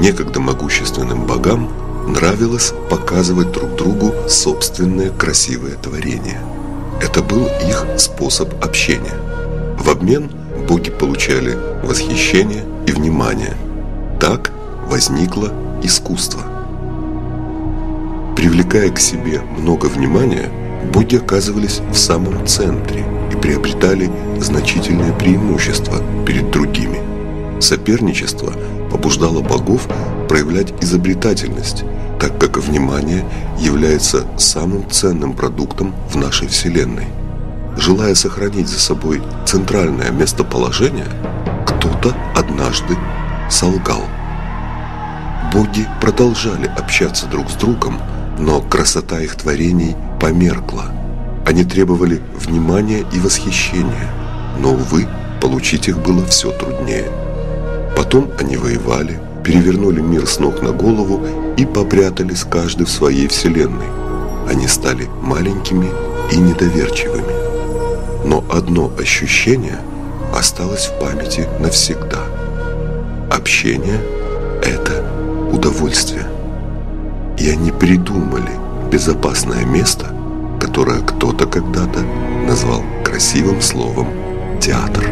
некогда могущественным богам нравилось показывать друг другу собственные красивые творения. Это был их способ общения. В обмен боги получали восхищение и внимание. Так возникло искусство. Привлекая к себе много внимания, боги оказывались в самом центре и приобретали значительные преимущества перед другими. Соперничество побуждало богов проявлять изобретательность, так как внимание является самым ценным продуктом в нашей Вселенной. Желая сохранить за собой центральное местоположение, кто-то однажды солгал. Боги продолжали общаться друг с другом, но красота их творений померкла. Они требовали внимания и восхищения, но, увы, получить их было все труднее. Потом они воевали, перевернули мир с ног на голову и попрятались каждый в своей вселенной. Они стали маленькими и недоверчивыми. Но одно ощущение осталось в памяти навсегда. Общение – это удовольствие. И они придумали безопасное место, которое кто-то когда-то назвал красивым словом «театр».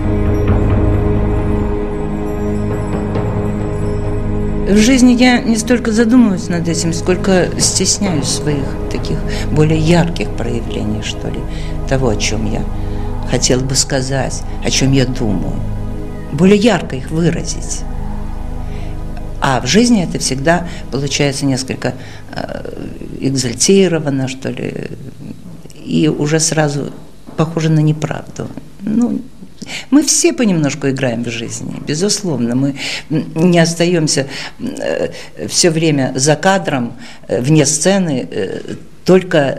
В жизни я не столько задумываюсь над этим, сколько стесняюсь своих таких более ярких проявлений, что ли, того, о чем я хотела бы сказать, о чем я думаю. Более ярко их выразить. А в жизни это всегда получается несколько экзальтировано, что ли, и уже сразу похоже на неправду. Мы все понемножку играем в жизни, безусловно. Мы не остаемся все время за кадром, вне сцены, только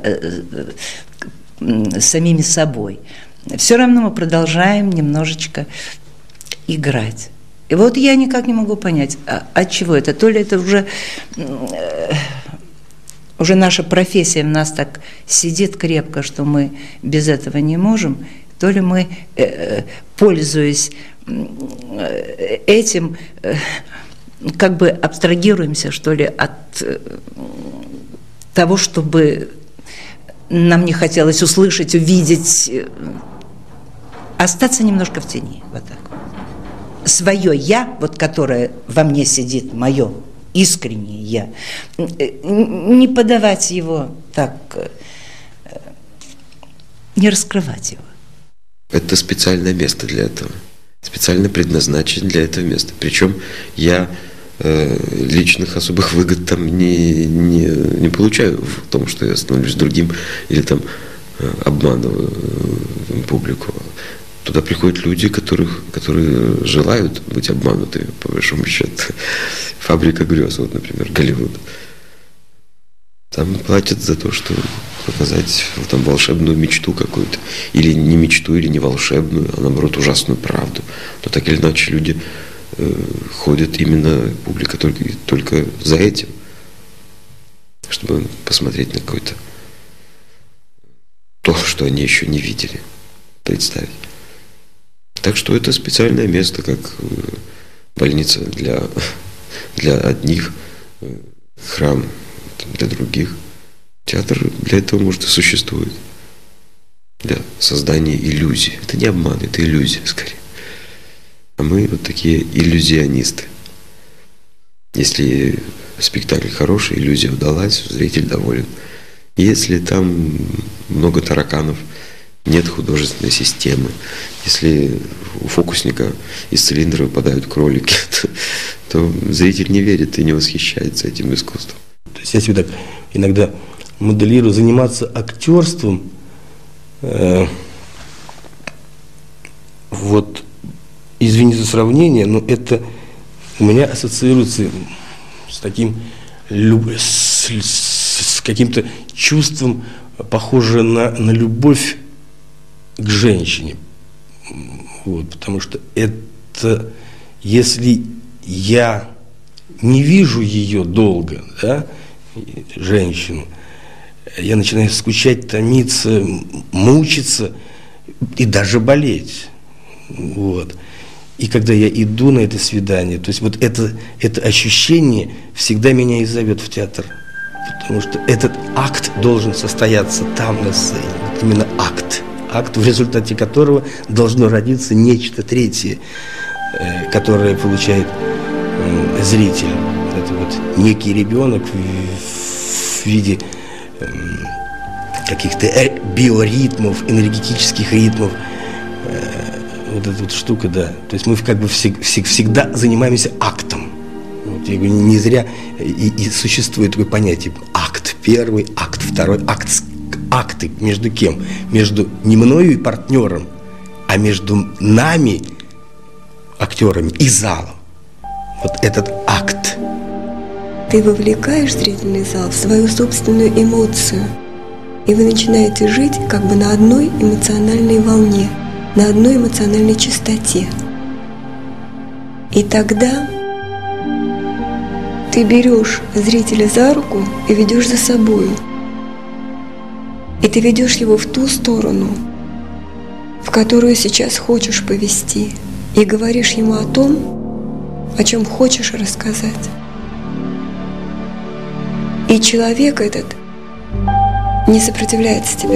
самими собой. Все равно мы продолжаем немножечко играть. И вот я никак не могу понять, от чего это. То ли это уже наша профессия в нас так сидит крепко, что мы без этого не можем, то ли мы, пользуясь этим, как бы абстрагируемся, что ли, от того, чтобы нам не хотелось услышать, увидеть, остаться немножко в тени, вот так. Свое «я», вот которое во мне сидит, мое искреннее «я», не подавать его так, не раскрывать его. Это специальное место для этого, специально предназначено для этого места. Причем я личных особых выгод там не получаю в том, что я становлюсь другим или там обманываю публику. Туда приходят люди, которые желают быть обманутыми, по большому счету. Фабрика грез, вот, например, Голливуд. Там платят за то, что показать там волшебную мечту какую-то. Или не мечту, или не волшебную, а наоборот ужасную правду. Но так или иначе люди ходят именно, публика только за этим. Чтобы посмотреть на какое-то то, что они еще не видели, представить. Так что это специальное место, как больница для одних, храм для других. Театр для этого, может, и существует. Для создания иллюзий. Это не обман, это иллюзия, скорее. А мы вот такие иллюзионисты. Если спектакль хороший, иллюзия удалась, зритель доволен. Если там много тараканов, нет художественной системы. Если у фокусника из цилиндра выпадают кролики, то зритель не верит и не восхищается этим искусством. То есть я себе так иногда моделирую, заниматься актерством, вот, извини за сравнение, но это у меня ассоциируется с таким, с каким-то чувством, похоже на любовь к женщине. Вот, потому что это, если я не вижу ее долго, да, женщину, я начинаю скучать, томиться, мучиться и даже болеть. Вот. И когда я иду на это свидание, то есть вот это ощущение всегда меня и зовет в театр. Потому что этот акт должен состояться там, на сцене. Вот именно акт. Акт, в результате которого должно родиться нечто третье, которое получает зритель. Это вот некий ребенок в виде каких-то биоритмов, энергетических ритмов. Вот эта вот штука, да. То есть мы как бы всегда занимаемся актом. Вот, я говорю, не зря и существует такое понятие акт первый, акт второй, акты между кем? Между не мною и партнером, а между нами, актерами, и залом. Вот этот акт. Ты вовлекаешь зрительный зал в свою собственную эмоцию, и вы начинаете жить как бы на одной эмоциональной волне, на одной эмоциональной частоте. И тогда ты берешь зрителя за руку и ведешь за собою. И ты ведешь его в ту сторону, в которую сейчас хочешь повести, и говоришь ему о том, о чем хочешь рассказать. И человек этот не сопротивляется тебе.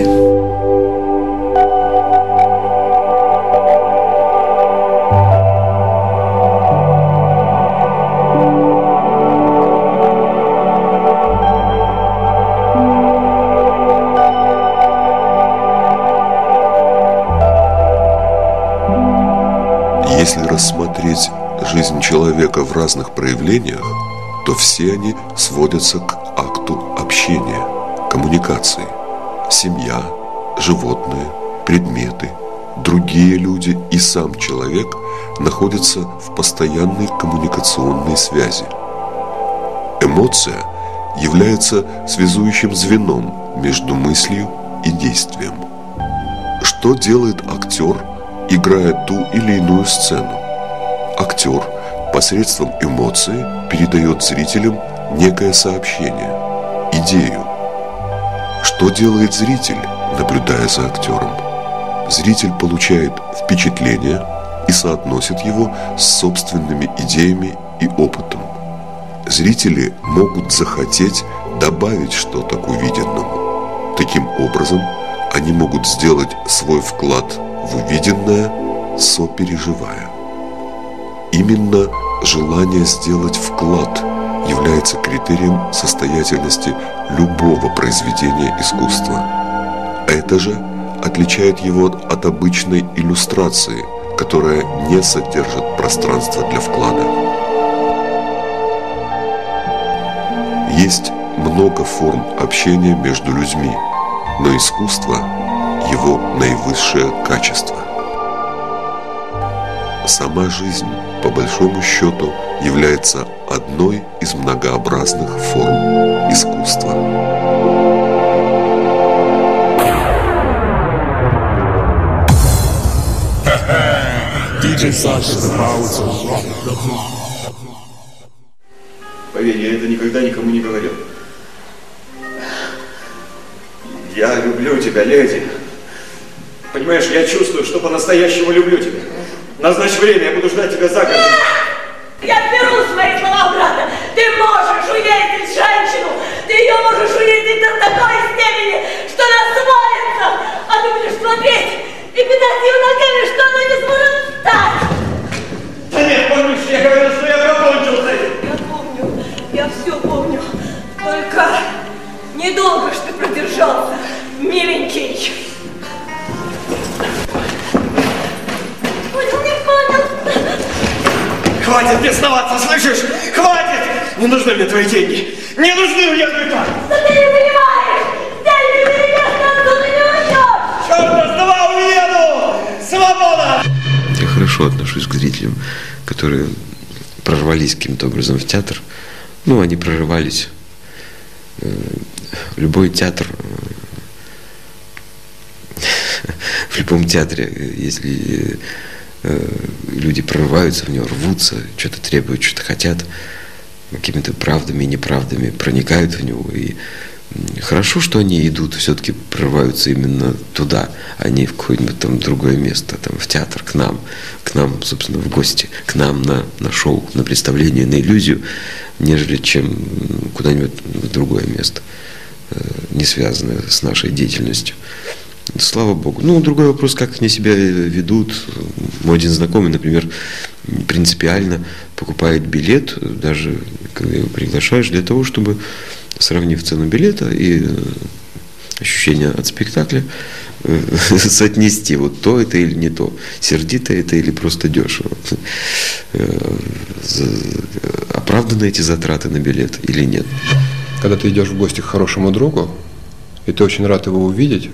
Если рассмотреть жизнь человека в разных проявлениях, то все они сводятся к акту общения, коммуникации. Семья, животные, предметы, другие люди и сам человек находятся в постоянной коммуникационной связи. Эмоция является связующим звеном между мыслью и действием. Что делает актер, играя ту или иную сцену? Актер посредством эмоции передает зрителям некое сообщение, идею. Что делает зритель, наблюдая за актером? Зритель получает впечатление и соотносит его с собственными идеями и опытом. Зрители могут захотеть добавить что-то к увиденному. Таким образом, они могут сделать свой вклад в увиденное, сопереживая. Именно желание сделать вклад является критерием состоятельности любого произведения искусства. Это же отличает его от обычной иллюстрации, которая не содержит пространства для вклада. Есть много форм общения между людьми, но искусство – его наивысшее качество. Сама жизнь, по большому счету, является одной из многообразных форм искусства. Поверь, я это никогда никому не говорил. Я люблю тебя, леди. Понимаешь, я чувствую, что по-настоящему люблю тебя. Назначь время, я буду ждать тебя за городом. Я беру свои слова обратно. Ты можешь унизить женщину. Ты ее можешь унизить до такой степени, что она свалится. А ты будешь смотреть и пинать ее ногами, что она не сможет встать. Да нет, помнишь, я говорил, что я покончил с этим. Я помню, я все помню. Только недолго ж ты продержался, миленький. Понял, не понял. Хватит бесноваться, слышишь? Хватит! Не нужны мне твои деньги. Не нужны мне твои карты. Да ты не понимаешь! Деньги ты не отсюда не уйдешь! Черт, с два уеду! Свобода! Я хорошо отношусь к зрителям, которые прорвались каким-то образом в театр. Ну, они прорывались. Любой театр, в любом театре, если люди прорываются в него, рвутся, что-то требуют, что-то хотят, какими-то правдами и неправдами проникают в него и Хорошо, что они идут, все-таки прорываются именно туда, а не в какое-нибудь там другое место, там, в театр, к нам, собственно, в гости, к нам на шоу, на представление, на иллюзию, нежели чем куда-нибудь в другое место, не связанное с нашей деятельностью. Слава Богу. Ну, другой вопрос, как они себя ведут. Мой один знакомый, например, принципиально покупает билет, даже когда его приглашаешь, для того, чтобы, сравнив цену билета и ощущения от спектакля, соотнести, вот то это или не то, сердито это или просто дешево. Оправданы эти затраты на билет или нет? Когда ты идешь в гости к хорошему другу, и ты очень рад его увидеть,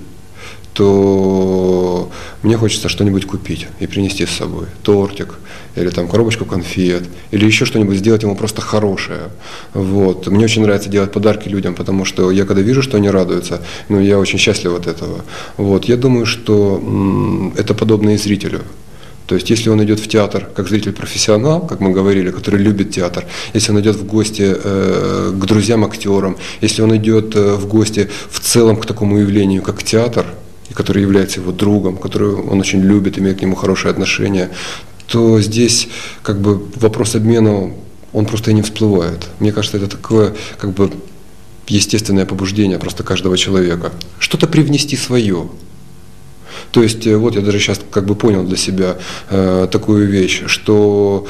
то мне хочется что-нибудь купить и принести с собой. Тортик, или там коробочку конфет, или еще что-нибудь сделать ему просто хорошее. Вот. Мне очень нравится делать подарки людям, потому что я когда вижу, что они радуются, ну, я очень счастлив от этого. Вот. Я думаю, что это подобно и зрителю. То есть, если он идет в театр как зритель-профессионал, как мы говорили, который любит театр, если он идет в гости к друзьям-актерам, если он идет в гости в целом к такому явлению, как театр, который является его другом, который он очень любит, имеет к нему хорошие отношения, то здесь как бы вопрос обмена, он просто и не всплывает. Мне кажется, это такое как бы естественное побуждение просто каждого человека. Что-то привнести свое. То есть вот я даже сейчас как бы понял для себя такую вещь, что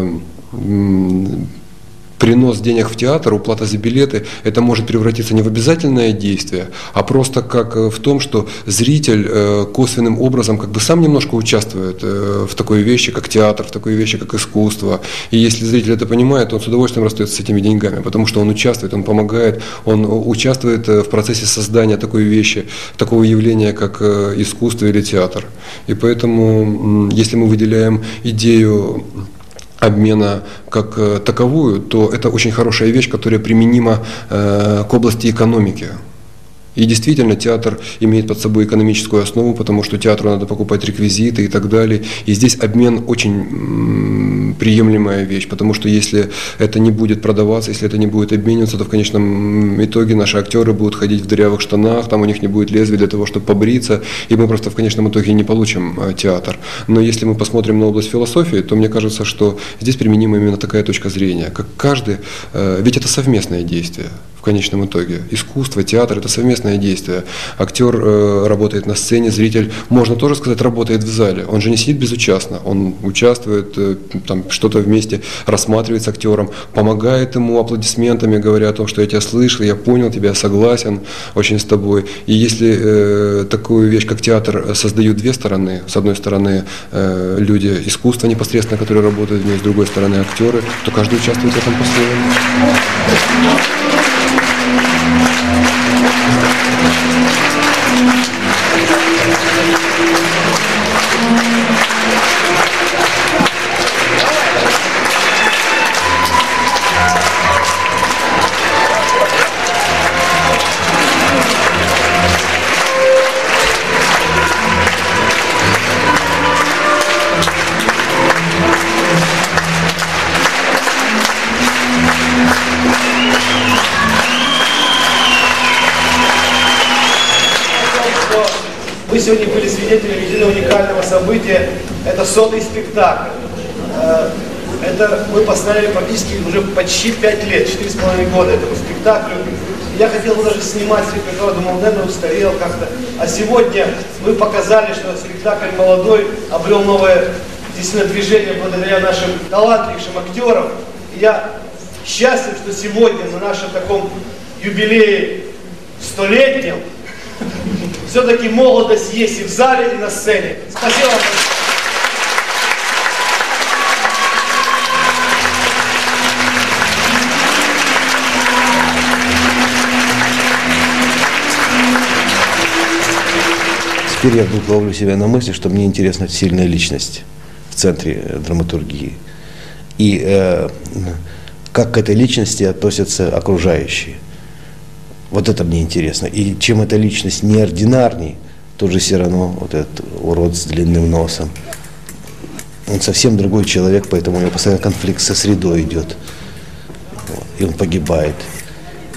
принос денег в театр, уплата за билеты, это может превратиться не в обязательное действие, а просто как в том, что зритель косвенным образом как бы сам немножко участвует в такой вещи, как театр, в такой вещи, как искусство. И если зритель это понимает, он с удовольствием расстается с этими деньгами, потому что он участвует, он помогает, он участвует в процессе создания такой вещи, такого явления, как искусство или театр. И поэтому, если мы выделяем идею обмена как таковую, то это очень хорошая вещь, которая применима к области экономики. И действительно, театр имеет под собой экономическую основу, потому что театру надо покупать реквизиты и так далее. И здесь обмен очень приемлемая вещь, потому что если это не будет продаваться, если это не будет обмениваться, то в конечном итоге наши актеры будут ходить в дырявых штанах, там у них не будет лезвия для того, чтобы побриться, и мы просто в конечном итоге не получим театр. Но если мы посмотрим на область философии, то мне кажется, что здесь применима именно такая точка зрения, как каждый, ведь это совместное действие. В конечном итоге. Искусство, театр – это совместное действие. Актер работает на сцене, зритель, можно тоже сказать, работает в зале. Он же не сидит безучастно, он участвует, там, что-то вместе рассматривает с актером, помогает ему аплодисментами, говоря о том, что я тебя слышал, я понял тебя, я согласен очень с тобой. И если такую вещь, как театр, создают две стороны, с одной стороны люди искусства непосредственно, которые работают в ней, с другой стороны актеры, то каждый участвует в этом по-своему. Вы сегодня были свидетелями единого уникального события. Это 100-й спектакль. Это мы поставили практически уже почти 5 лет, 4,5 года этому спектаклю. Я хотел бы даже снимать с репертуара, думал, наверное, устарел как-то. А сегодня мы показали, что спектакль молодой, обрел новое действительно движение благодаря нашим талантливейшим актерам. И я счастлив, что сегодня на нашем таком юбилее 100-летнем все-таки молодость есть и в зале, и на сцене. Спасибо вам. Теперь я вдруг ловлю себя на мысли, что мне интересна сильная личность в центре драматургии. И как к этой личности относятся окружающие. Вот это мне интересно. И чем эта личность неординарней, тот же Сирано, вот этот урод с длинным носом. Он совсем другой человек, поэтому у него постоянно конфликт со средой идет. Вот, и он погибает.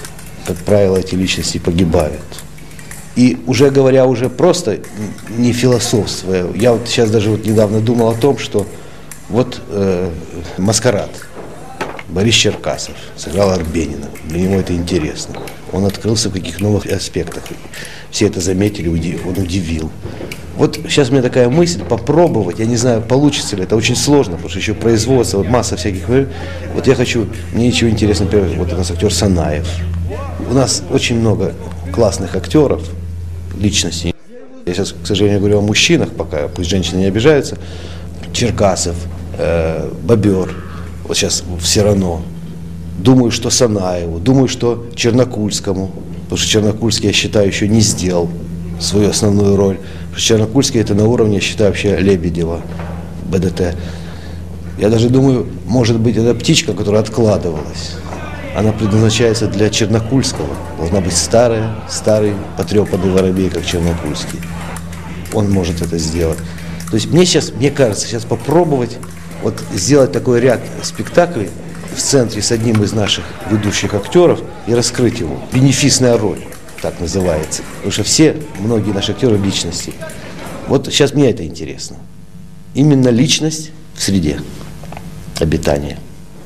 как правило, эти личности погибают. И уже говоря, уже просто не философствуя, я вот сейчас даже вот недавно думал о том, что вот «Маскарад», Борис Черкасов сыграл Арбенина, для него это интересно. Он открылся в каких новых аспектах. Все это заметили, он удивил. Вот сейчас у меня такая мысль попробовать, я не знаю, получится ли, это очень сложно, потому что еще производство, вот масса всяких. Вот я хочу, мне еще интересно, например, вот у нас актер Санаев. У нас очень много классных актеров, личностей. Я сейчас, к сожалению, говорю о мужчинах пока, пусть женщины не обижаются. Черкасов, Бобер, вот сейчас все равно. Думаю, что Санаеву, думаю, что Чернокульскому, потому что Чернокульский, я считаю, еще не сделал свою основную роль. Потому что Чернокульский это на уровне, я считаю, вообще Лебедева, БДТ. Я даже думаю, может быть, эта птичка, которая откладывалась, она предназначается для Чернокульского. Должна быть старый потрепанный воробей, как Чернокульский. Он может это сделать. То есть мне кажется, сейчас попробовать вот сделать такой ряд спектаклей в центре с одним из наших ведущих актеров и раскрыть его. Бенефисная роль, так называется. Потому что многие наши актеры личности. Вот сейчас мне это интересно. Именно личность в среде обитания.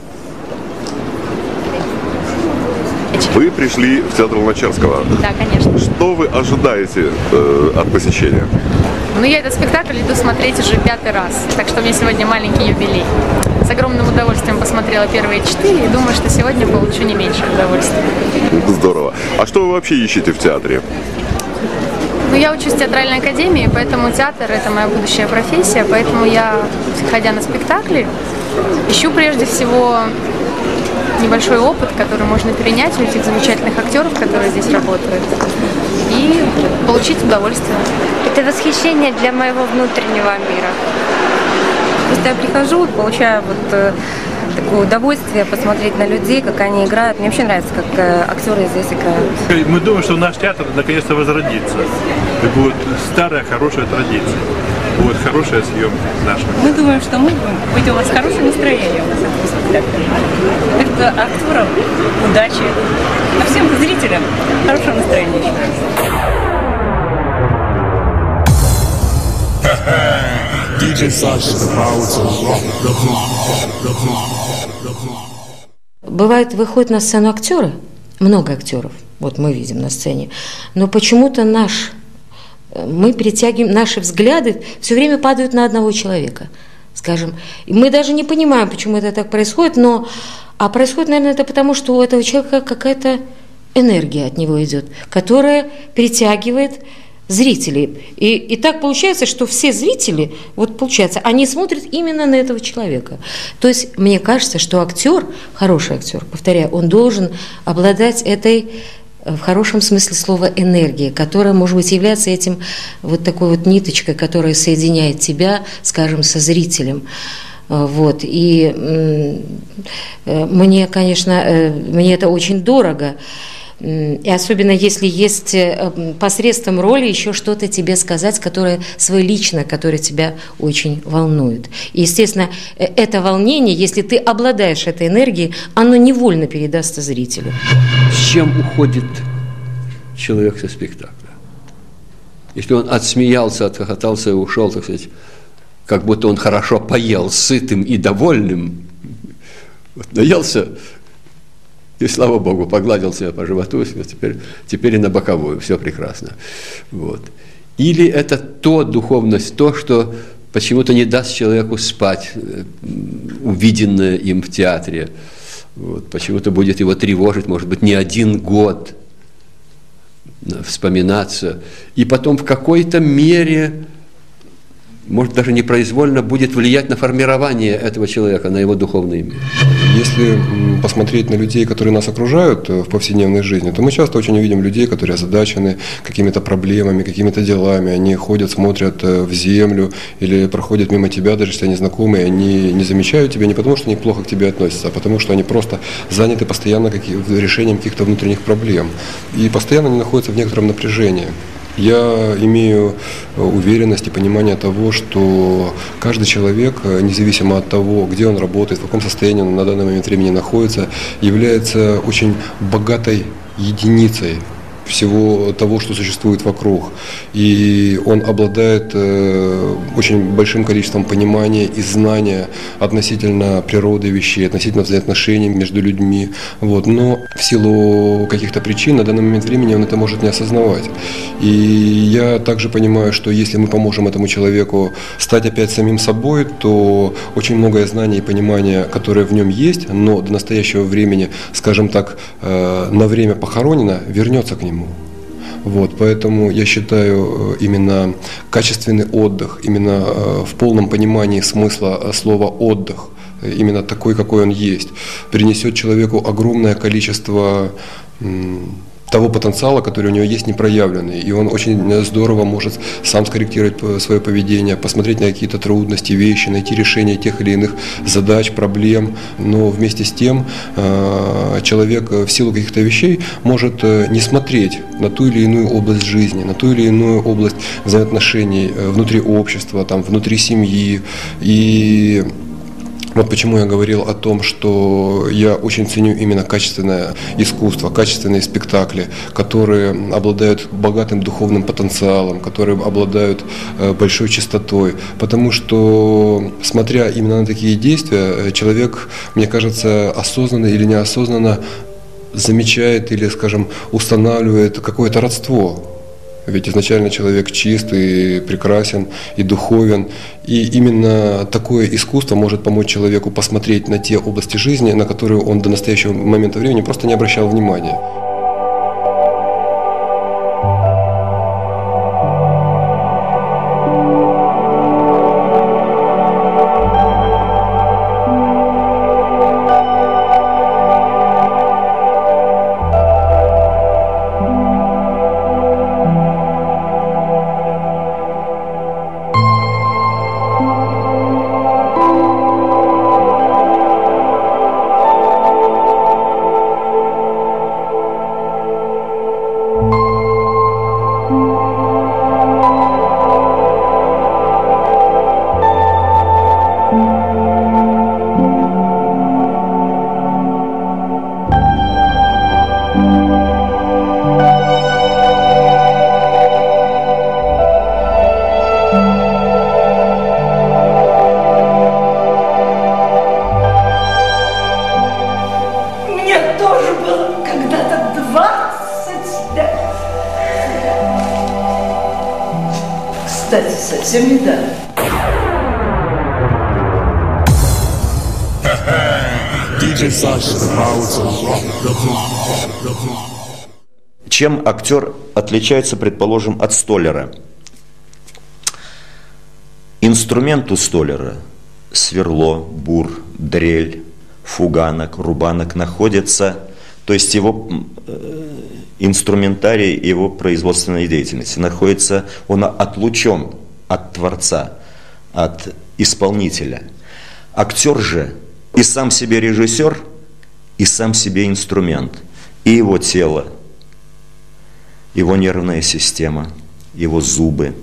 Вы пришли в театр Луначарского. Да, конечно. Что вы ожидаете от посещения? Ну, я этот спектакль иду смотреть уже 5-й раз, так что у меня сегодня маленький юбилей. С огромным удовольствием посмотрела первые 4 и думаю, что сегодня получу не меньше удовольствия. Здорово. А что вы вообще ищете в театре? Ну, я учусь в театральной академии, поэтому театр – это моя будущая профессия, поэтому я, ходя на спектакли, ищу прежде всего небольшой опыт, который можно перенять у этих замечательных актеров, которые здесь работают, и получить удовольствие. Это восхищение для моего внутреннего мира. Просто я прихожу и получаю такое удовольствие посмотреть на людей, как они играют. Мне вообще нравится, как актеры здесь играют. Мы думаем, что наш театр наконец-то возродится. И будет старая, хорошая традиция. Будет хорошая съемка наша. Мы думаем, что мы будем быть у вас с хорошим настроением на этом спектакле. Это актерам удачи, а всем зрителям хорошего настроения. Бывает, выходят на сцену актеры, много актеров, вот мы видим на сцене, но почему-то мы притягиваем, наши взгляды все время падают на одного человека, скажем. И мы даже не понимаем, почему это так происходит, а происходит, наверное, это потому, что у этого человека какая-то энергия от него идет, которая притягивает зрителей. И так получается, что все зрители, вот получается, они смотрят именно на этого человека. То есть мне кажется, что актер, хороший актер, повторяю, он должен обладать этой, в хорошем смысле слова, энергией, которая, может быть, является этим вот такой вот ниточкой, которая соединяет тебя, скажем, со зрителем. Вот. И мне, конечно, мне это очень дорого. И особенно если есть посредством роли еще что-то тебе сказать, которое свое личное, которое тебя очень волнует. И, естественно, это волнение, если ты обладаешь этой энергией, оно невольно передастся зрителю. С чем уходит человек со спектакля? Если он отсмеялся, отхохотался и ушел, так сказать, как будто он хорошо поел, сытым и довольным, наелся, и, слава Богу, погладил себя по животу, теперь и на боковую, все прекрасно. Вот. Или это духовность, то, что почему-то не даст человеку спать, увиденное им в театре. Вот. Почему-то будет его тревожить, может быть, не 1 год, вспоминаться. И потом в какой-то мере, может, даже непроизвольно будет влиять на формирование этого человека, на его духовный мир. Если посмотреть на людей, которые нас окружают в повседневной жизни, то мы часто очень увидим людей, которые озадачены какими-то проблемами, какими-то делами. Они ходят, смотрят в землю или проходят мимо тебя, даже если они знакомые, они не замечают тебя не потому, что они плохо к тебе относятся, а потому, что они просто заняты постоянно решением каких-то внутренних проблем. И постоянно они находятся в некотором напряжении. Я имею уверенность и понимание того, что каждый человек, независимо от того, где он работает, в каком состоянии он на данный момент времени находится, является очень богатой единицей всего того, что существует вокруг. И он обладает очень большим количеством понимания и знания относительно природы вещей, относительно взаимоотношений между людьми. Вот. Но в силу каких-то причин на данный момент времени он это может не осознавать. И я также понимаю, что если мы поможем этому человеку стать опять самим собой, то очень многое знания и понимания, которые в нем есть, но до настоящего времени, скажем так, на время похоронено, вернется к нему. Вот, поэтому я считаю, именно качественный отдых, именно в полном понимании смысла слова «отдых», именно такой, какой он есть, принесет человеку огромное количество того потенциала, который у него есть непроявленный. И он очень здорово может сам скорректировать свое поведение, посмотреть на какие-то трудности, вещи, найти решение тех или иных задач, проблем. Но вместе с тем человек в силу каких-то вещей может не смотреть на ту или иную область жизни, на ту или иную область взаимоотношений внутри общества, там, внутри семьи. И вот почему я говорил о том, что я очень ценю именно качественное искусство, качественные спектакли, которые обладают богатым духовным потенциалом, которые обладают большой чистотой. Потому что, смотря именно на такие действия, человек, мне кажется, осознанно или неосознанно замечает или, скажем, устанавливает какое-то родство. Ведь изначально человек чист и прекрасен, и духовен. И именно такое искусство может помочь человеку посмотреть на те области жизни, на которые он до настоящего момента времени просто не обращал внимания. Кстати, совсем недавно. Чем актер отличается, предположим, от столяра? Инструмент у столяра – сверло, бур, дрель, фуганок, рубанок – находится, то есть его инструментарий его производственной деятельности находится, он отлучен от творца, от исполнителя. Актер же и сам себе режиссер, и сам себе инструмент, и его тело, его нервная система, его зубы,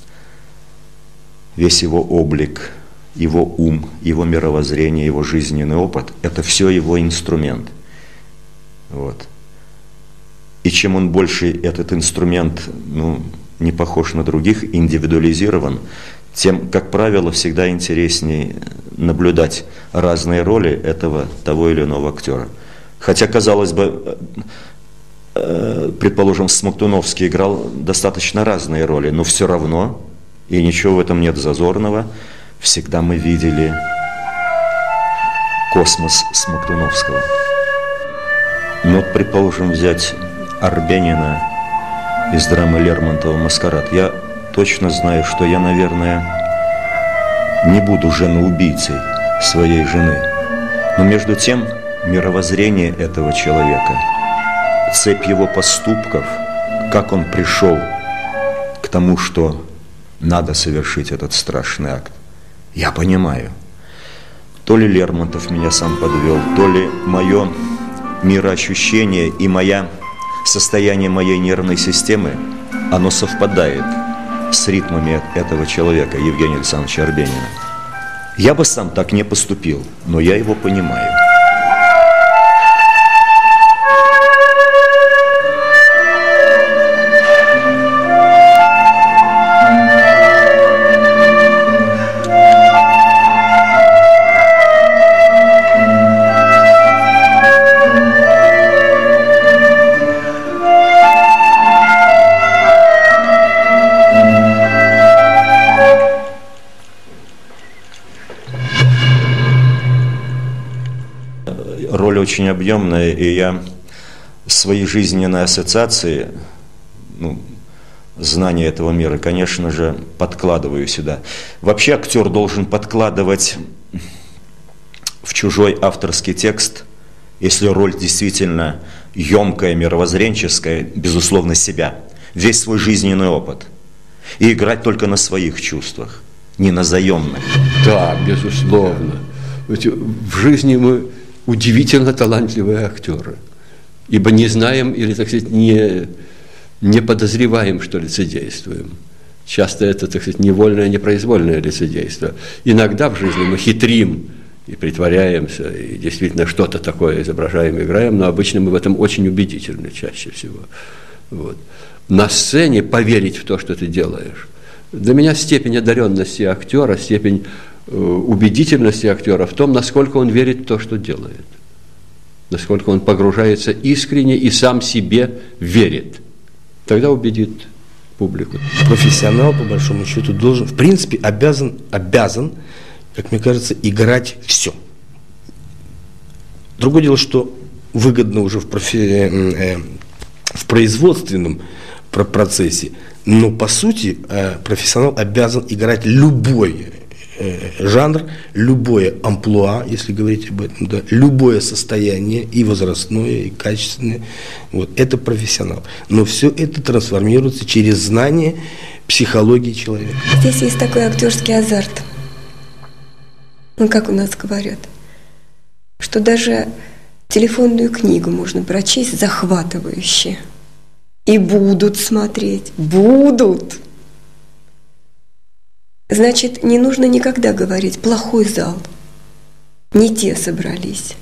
весь его облик, его ум, его мировоззрение, его жизненный опыт – это все его инструмент. Вот. И чем он больше, этот инструмент, не похож на других, индивидуализирован, тем, как правило, всегда интереснее наблюдать разные роли этого, того или иного актера. Хотя, казалось бы, предположим, Смоктуновский играл достаточно разные роли, но все равно, и ничего в этом нет зазорного, всегда мы видели космос Смоктуновского. Ну, предположим, взять Арбенина из драмы Лермонтова «Маскарад». Я точно знаю, что я, наверное, не буду женоубийцей своей жены. Но между тем, мировоззрение этого человека, цепь его поступков, как он пришел к тому, что надо совершить этот страшный акт, я понимаю. То ли Лермонтов меня сам подвел, то ли мое мироощущение и состояние моей нервной системы, оно совпадает с ритмами этого человека, Евгения Александровича Арбенина. Я бы сам так не поступил, но я его понимаю. роль очень объемная, и я свои жизненные ассоциации, знания этого мира, конечно же, подкладываю сюда. Вообще актер должен подкладывать в чужой авторский текст, если роль действительно емкая, мировоззренческая, безусловно, себя, весь свой жизненный опыт. И играть только на своих чувствах, не на заемных. Да, безусловно. Ведь в жизни мы удивительно талантливые актеры, ибо не знаем или, так сказать, не подозреваем, что лицедействуем. Часто это, так сказать, невольное, непроизвольное лицедейство. Иногда в жизни мы хитрим и притворяемся, и действительно что-то такое изображаем, играем, но обычно мы в этом очень убедительны чаще всего. Вот. На сцене поверить в то, что ты делаешь. Для меня степень одаренности актера, степень убедительности актера в том, насколько он верит в то, что делает. Насколько он погружается искренне и сам себе верит. Тогда убедит публику. Профессионал, по большому счету, должен, в принципе, обязан, как мне кажется, играть все. Другое дело, что выгодно уже в производственном процессе, но по сути профессионал обязан играть любой жанр, любое амплуа, если говорить об этом, да, любое состояние, и возрастное, и качественное, вот, это профессионал. Но все это трансформируется через знание психологии человека. Здесь есть такой актерский азарт. Как у нас говорят, что даже телефонную книгу можно прочесть захватывающе. И будут смотреть, будут. Значит, не нужно никогда говорить «плохой зал», не те собрались,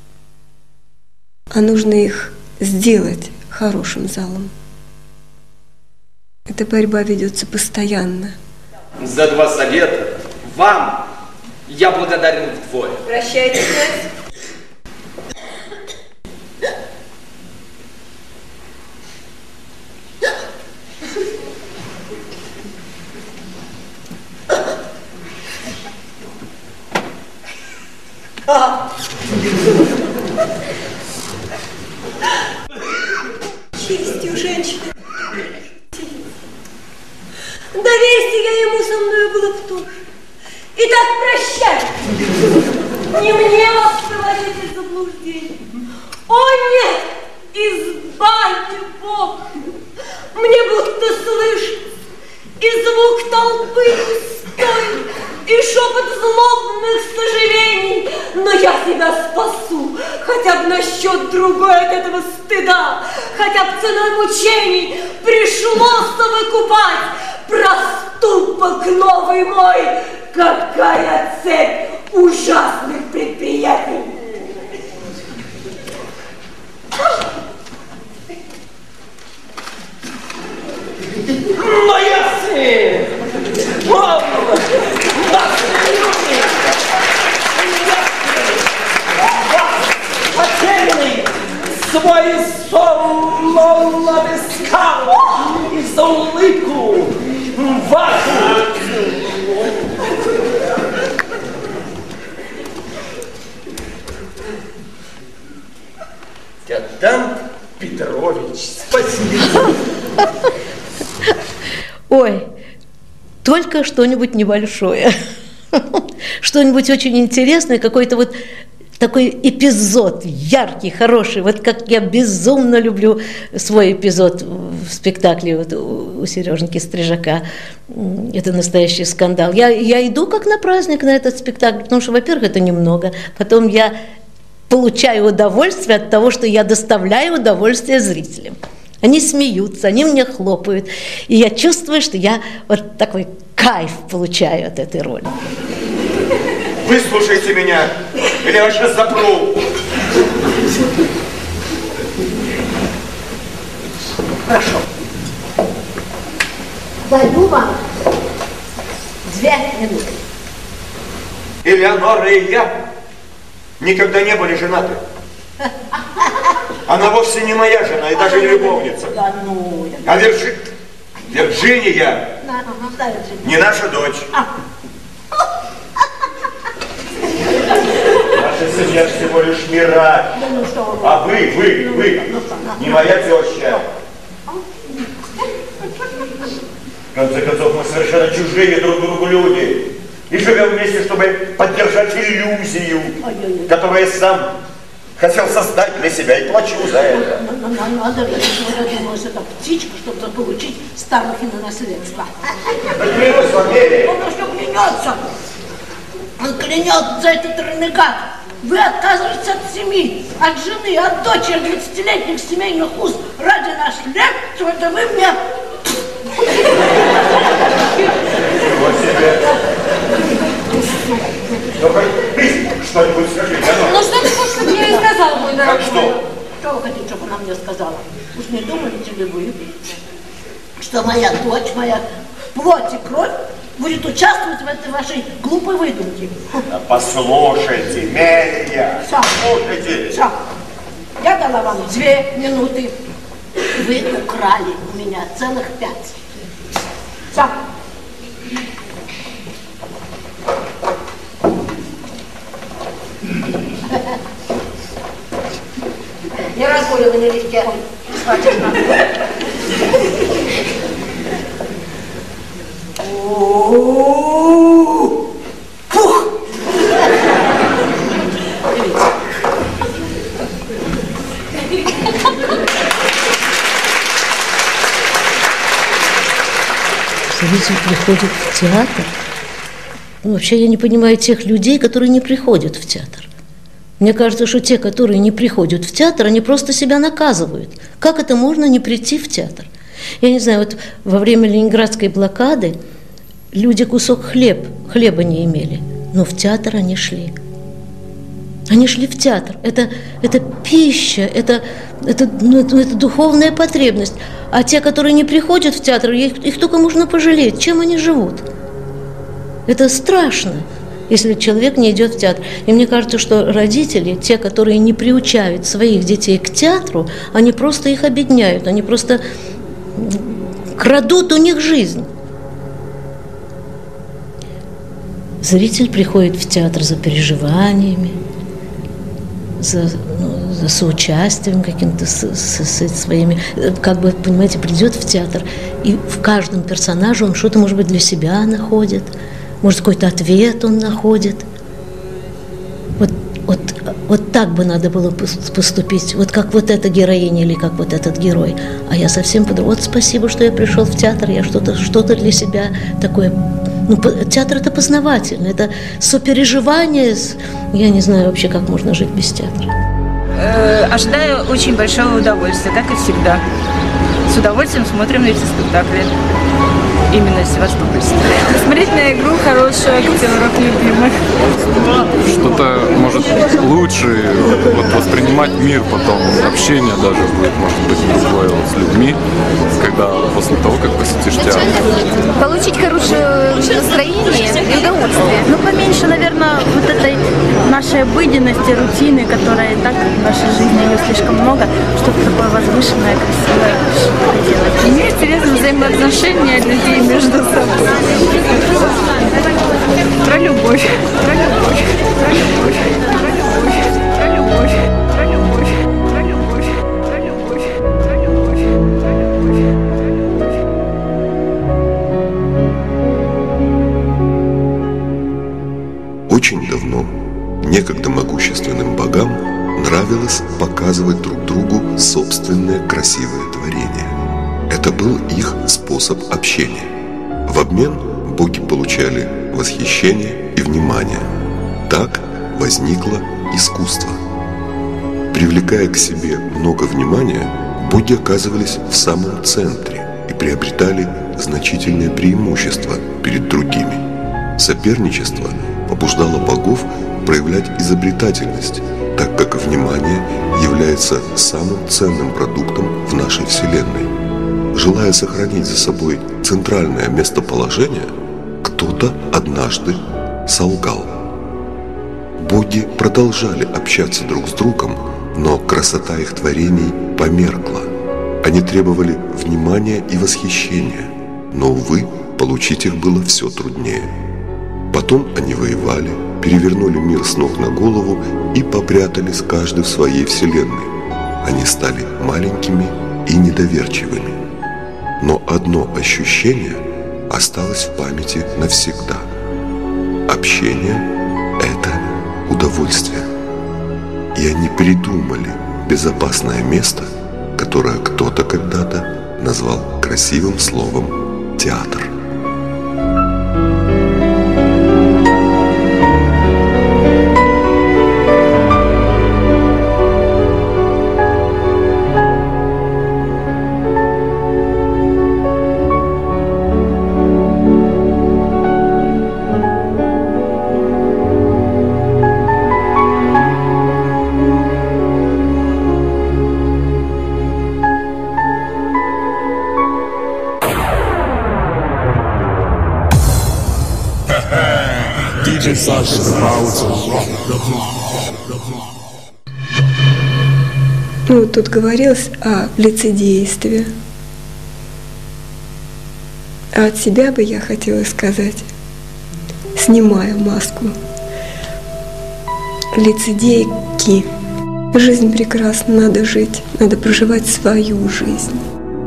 а нужно их сделать хорошим залом. Эта борьба ведется постоянно. За 2 совета вам я благодарен вдвое. Прощайте, князь. Честью женщины. Доверься я ему, со мною было в том же. Итак, прощай. Не мне вас проводить из заблуждений. О, нет! Избавьте, Бог! Мне будто слышится и звук толпы пустой, и шепот злобных сожалений. Но я себя спасу, хотя бы насчет другой от этого стыда, хотя бы ценой мучений пришлось выкупать проступок новый мой. Какая цепь ужасных предприятий! Моя сын! Потерянный свой сон искал и за улыбку вашу. Дядан Петрович, спасибо. Ой, только что-нибудь небольшое, что-нибудь очень интересное, какой-то вот такой эпизод яркий, хороший, вот как я безумно люблю свой эпизод в спектакле вот у Сереженьки Стрижака. Это настоящий скандал. Я иду как на праздник на этот спектакль, потому что, во-первых, это немного, потом я получаю удовольствие от того, что я доставляю удовольствие зрителям. Они смеются, они мне хлопают, и я чувствую, что я вот такой кайф получаю от этой роли. Выслушайте меня, или я сейчас запру. Хорошо. Даю вам 2 минуты. Элеонора и я никогда не были женаты. Она вовсе не моя жена и даже не любовница. А Вирджиния не наша дочь. Наша я ж всего лишь Мирай. А вы, не моя теща. В конце концов, мы совершенно чужие друг другу люди. И живем вместе, чтобы поддержать иллюзию, которую я сам хотел создать для себя и плачу за это. Надо же, я думаю, что это птичка, чтобы заполучить Старухина наследство. Да клянусь вам, Мерия. Он что клянется? Он клянется за этот ренегат. Вы отказываетесь от семьи, от жены, от дочери, от 20-летних семейных уз ради наследства, это вы мне... Вот себе. Ну-ка, ты что-нибудь скажи. Ну что ты хочешь, чтобы я ей сказала, мой дорогой? Что? Что вы хотите, чтобы она мне сказала? Уж не думаете ли вы, что моя дочь, моя плоть и кровь будет участвовать в этой вашей глупой выдумке? Да послушайте, Мерия, слушайте. Все. Я дала вам 2 минуты. Вы украли у меня целых 5. Все. Не разгуливай налегке. Хватит нам. Фух! Зритель приходит в театр. Ну, вообще я не понимаю тех людей, которые не приходят в театр. Мне кажется, что те, которые не приходят в театр, они просто себя наказывают. Как это можно не прийти в театр? Я не знаю, вот во время Ленинградской блокады люди кусок хлеба не имели, но в театр они шли. Они шли в театр. Это пища, это духовная потребность. А те, которые не приходят в театр, их только можно пожалеть. Чем они живут? Это страшно, если человек не идет в театр. И мне кажется, что родители, те, которые не приучают своих детей к театру, они просто их обедняют, они просто крадут у них жизнь. Зритель приходит в театр за переживаниями, за соучастием каким-то со своими, как бы, понимаете, придет в театр, и в каждом персонаже он что-то, может быть, для себя находит, может, какой-то ответ он находит. Вот так бы надо было поступить, вот как вот эта героиня или как вот этот герой. А я совсем по-другому. Вот спасибо, что я пришел в театр, я что-то для себя такое. Ну, театр – это познавательно, это сопереживание. Я не знаю вообще, как можно жить без театра. Ожидаю очень большого удовольствия, как и всегда. С удовольствием смотрим эти спектакли. Именно севастопольские. Смотреть на игру хороших актеров, любимых. Что-то, может, лучше воспринимать мир потом. Общение даже будет, может быть, другое с людьми, когда после того, как посетишь театр. Получить хорошее настроение и удовольствие. Ну, поменьше, наверное, вот этой нашей обыденности, рутины, которая и так в нашей жизни ее слишком много, что-то такое возвышенное, красивое делать. Мне интересно взаимоотношения людей между собой. Про любовь. Про любовь. Про любовь. Про любовь. Про любовь. Про любовь. Про любовь. Про любовь. Очень давно некогда могущественным богам нравилось показывать друг другу собственное красивое творение. Это был их способ общения. В обмен боги получали восхищение и внимание. Так возникло искусство. Привлекая к себе много внимания, боги оказывались в самом центре и приобретали значительное преимущество перед другими. Соперничество побуждало богов проявлять изобретательность, так как внимание является самым ценным продуктом в нашей Вселенной. Желая сохранить за собой центральное местоположение, кто-то однажды солгал. Боги продолжали общаться друг с другом, но красота их творений померкла. Они требовали внимания и восхищения, но, увы, получить их было все труднее. Потом они воевали, перевернули мир с ног на голову и попрятались каждый в своей вселенной. Они стали маленькими и недоверчивыми. Но одно ощущение осталось в памяти навсегда. Общение – это удовольствие. И они придумали безопасное место, которое кто-то когда-то назвал красивым словом «театр». Ну, тут говорилось о лицедействе. А от себя бы я хотела сказать, снимая маску, лицедейки. Жизнь прекрасна, надо жить, надо проживать свою жизнь.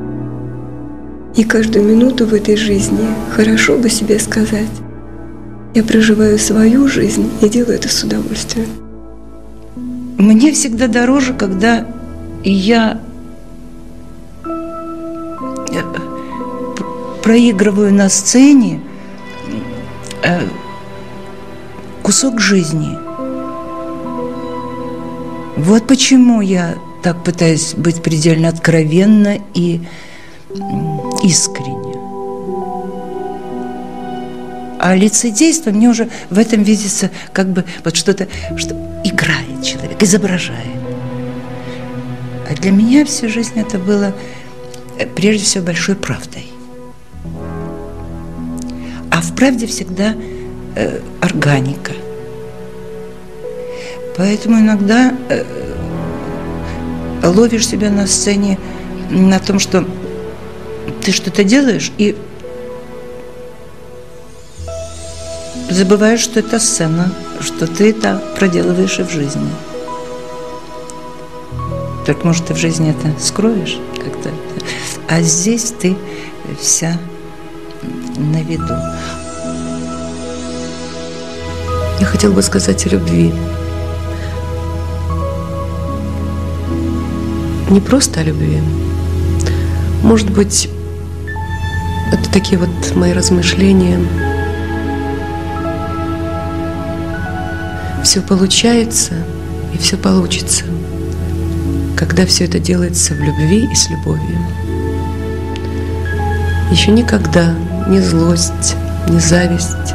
И каждую минуту в этой жизни хорошо бы себе сказать: я проживаю свою жизнь и делаю это с удовольствием. Мне всегда дороже, когда я проигрываю на сцене кусок жизни. Вот почему я так пытаюсь быть предельно откровенна и искренне. А лицедейство мне уже в этом видится как бы вот что-то, что играет человек, изображает. А для меня всю жизнь это было прежде всего большой правдой. А в правде всегда органика. Поэтому иногда ловишь себя на сцене на том, что ты что-то делаешь, и забываешь, что это сцена, что ты это проделываешь и в жизни. Только, может, ты в жизни это скроешь как-то, а здесь ты вся на виду. Я хотела бы сказать о любви. Не просто о любви. Может быть, это такие вот мои размышления. Все получается и все получится, когда все это делается в любви и с любовью. Еще никогда ни злость, ни зависть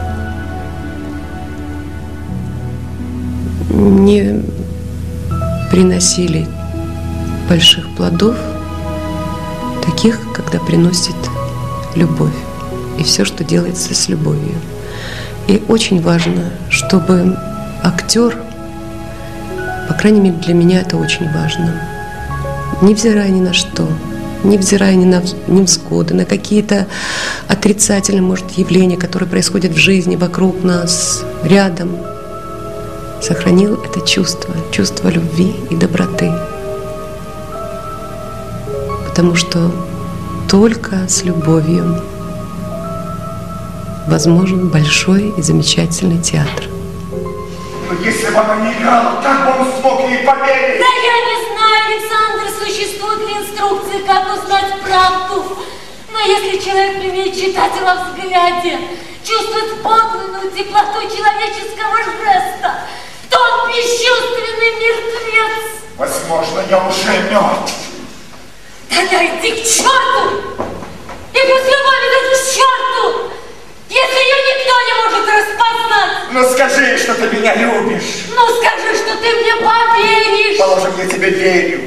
не приносили больших плодов, таких, когда приносит любовь и все, что делается с любовью. И очень важно, чтобы актер, по крайней мере для меня это очень важно, невзирая ни на что, невзирая ни на невзгоды, на какие-то отрицательные, может, явления, которые происходят в жизни вокруг нас, рядом, сохранил это чувство любви и доброты. Потому что только с любовью возможен большой и замечательный театр. Но если бы она не играла, как бы он смог ей поверить? Да я не знаю, Александр, существуют ли инструкции, как узнать правду. Но если человек умеет читать во взгляде, чувствует подлинную теплоту человеческого жеста, то он бесчувственный мертвец. Возможно, я уже мертв. Тогда иди к черту! И пусть любовь идет к черту! Если ее никто не может распознать! Ну скажи, что ты меня любишь! Ну скажи, что ты мне поверишь! Положим, я тебе верю.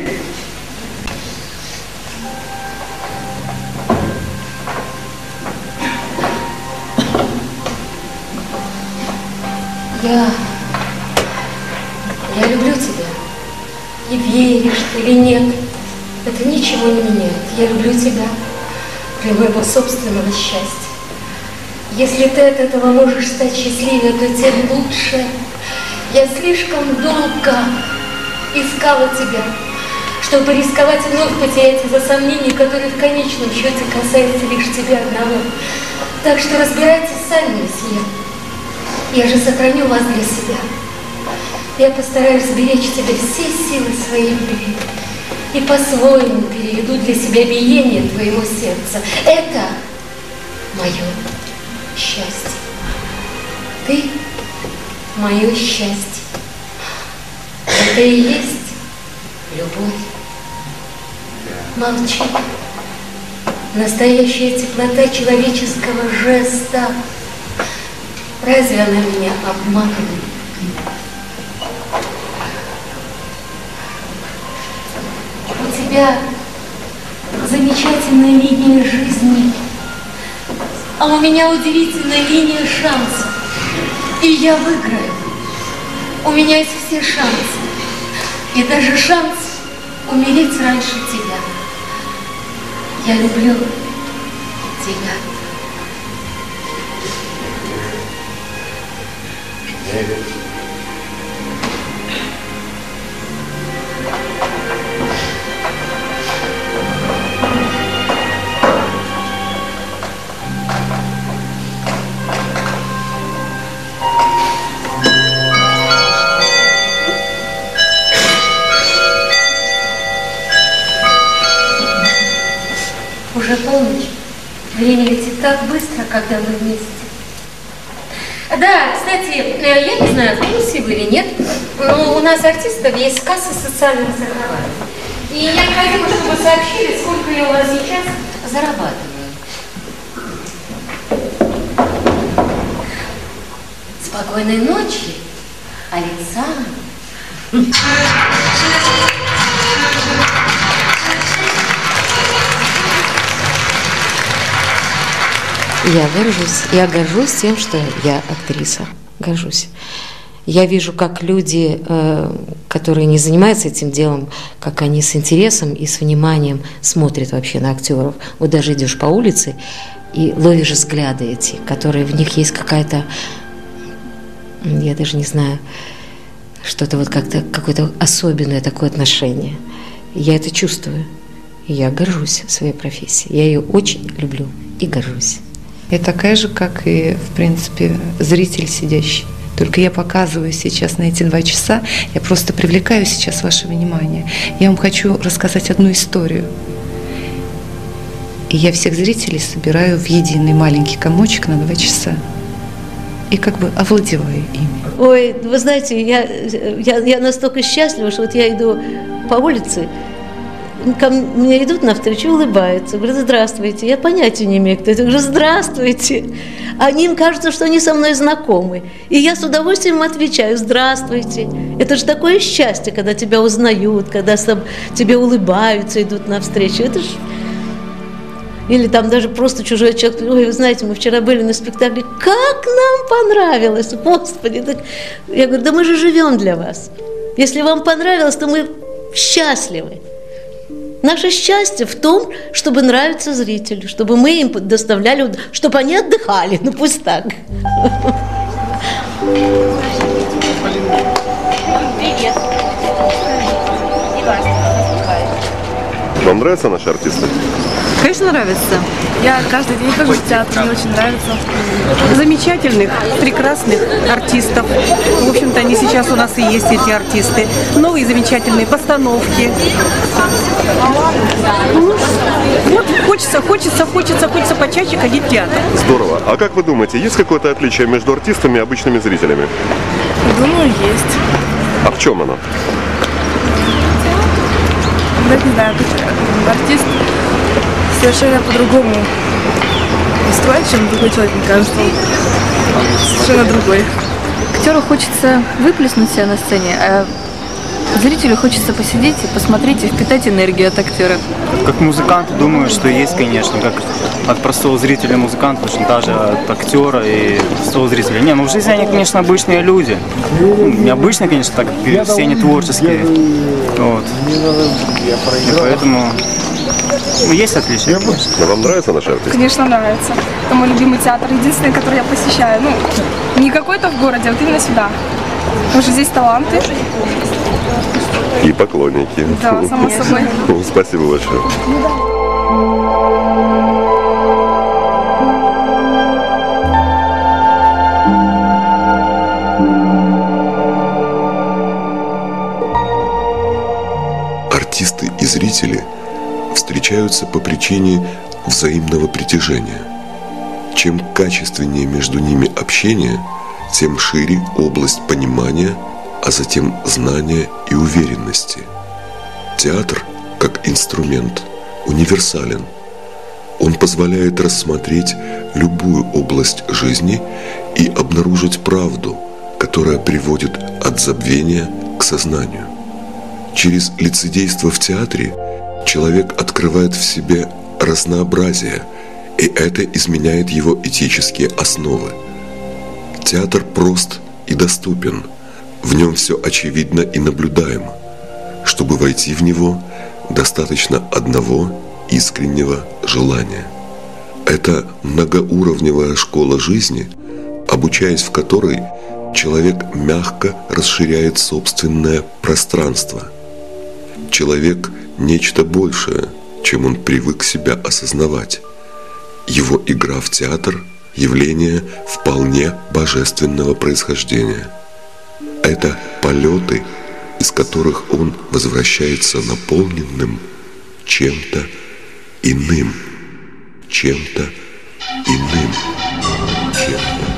Я люблю тебя. И веришь ты или нет, это ничего не меняет. Я люблю тебя для моего собственного счастья. Если ты от этого можешь стать счастливее, то тем лучше. Я слишком долго искала тебя, чтобы рисковать вновь потерять из-за сомнений, которые в конечном счете касаются лишь тебя одного. Так что разбирайтесь сами, месье. Я же сохраню вас для себя. Я постараюсь сберечь тебе все силы своей любви и по-своему переведу для себя биение твоего сердца. Это мое счастье. Ты мое счастье. Это и есть любовь. Молчи. Настоящая теплота человеческого жеста. Разве она меня обманывает? У тебя замечательная линия жизни, а у меня удивительная линия шансов. И я выиграю. У меня есть все шансы. И даже шанс умереть раньше тебя. Я люблю тебя. Уже полночь. Время летит так быстро, когда мы вместе. Да, кстати, я не знаю, в курсе вы или нет, но у нас артистов есть касса социального страхования. И необходимо, чтобы сообщили, сколько я у вас сейчас зарабатываю. Спокойной ночи, Александр. Я горжусь тем, что я актриса. Горжусь. Я вижу, как люди, которые не занимаются этим делом, как они с интересом и с вниманием смотрят вообще на актеров. Вот даже идешь по улице и ловишь взгляды эти, которые в них есть какая-то, я даже не знаю, что-то вот как-то, какое-то особенное такое отношение. Я это чувствую. И я горжусь своей профессией. Я ее очень люблю и горжусь. Я такая же, как и, в принципе, зритель сидящий. Только я показываю сейчас на эти 2 часа, я просто привлекаю сейчас ваше внимание. Я вам хочу рассказать одну историю. И я всех зрителей собираю в единый маленький комочек на 2 часа. И как бы овладеваю ими. Ой, вы знаете, я настолько счастлива, что вот я иду по улице, ко мне идут навстречу, улыбаются, говорят: здравствуйте. Я понятия не имею, кто это. Я говорю: здравствуйте. Они, им кажется, что они со мной знакомы. И я с удовольствием им отвечаю: здравствуйте. Это же такое счастье, когда тебя узнают, когда тебе улыбаются, идут навстречу. Это же... Или там даже просто чужой человек: ой, вы знаете, мы вчера были на спектакле, как нам понравилось, Господи. Так... Я говорю: да мы же живем для вас. Если вам понравилось, то мы счастливы. Наше счастье в том, чтобы нравиться зрителю, чтобы мы им доставляли, чтобы они отдыхали, ну пусть так. Привет. Вам нравятся наши артисты? Конечно, нравится. Я каждый день хожу в театр, мне очень нравится. Замечательных, прекрасных артистов. В общем-то, они сейчас у нас и есть, эти артисты. Новые замечательные постановки. Вот хочется почаще ходить в театр. Здорово. А как вы думаете, есть какое-то отличие между артистами и обычными зрителями? Думаю, есть. А в чем оно? Да, не знаю, артист совершенно по-другому выступает, чем другой человек, мне кажется. Совершенно другой. Актеру хочется выплеснуть себя на сцене, а зрителю хочется посидеть и посмотреть и впитать энергию от актера. Как музыкант, думаю, что есть, конечно, как от простого зрителя музыканта, точно даже от актера и простого зрителя. Не, ну в жизни они, конечно, обычные люди. Ну, необычные, конечно, так как все они творческие. Вот. И поэтому Ну, есть отличия, конечно. Но вам нравится наша артистка? Конечно, нравится. Это мой любимый театр, единственный, который я посещаю. Ну, не какой-то в городе, а вот именно сюда. Потому что здесь таланты. И поклонники. Да, само собой. Спасибо большое. Артисты и зрители встречаются по причине взаимного притяжения. Чем качественнее между ними общение, тем шире область понимания, а затем знания и уверенности. Театр, как инструмент, универсален. Он позволяет рассмотреть любую область жизни и обнаружить правду, которая приводит от забвения к сознанию. Через лицедейство в театре человек открывает в себе разнообразие, и это изменяет его этические основы. Театр прост и доступен, в нем все очевидно и наблюдаемо. Чтобы войти в него, достаточно одного искреннего желания. Это многоуровневая школа жизни, обучаясь в которой человек мягко расширяет собственное пространство. Человек – нечто большее, чем он привык себя осознавать. Его игра в театр – явление вполне божественного происхождения. Это полеты, из которых он возвращается наполненным чем-то иным, чем-то иным, чем-то.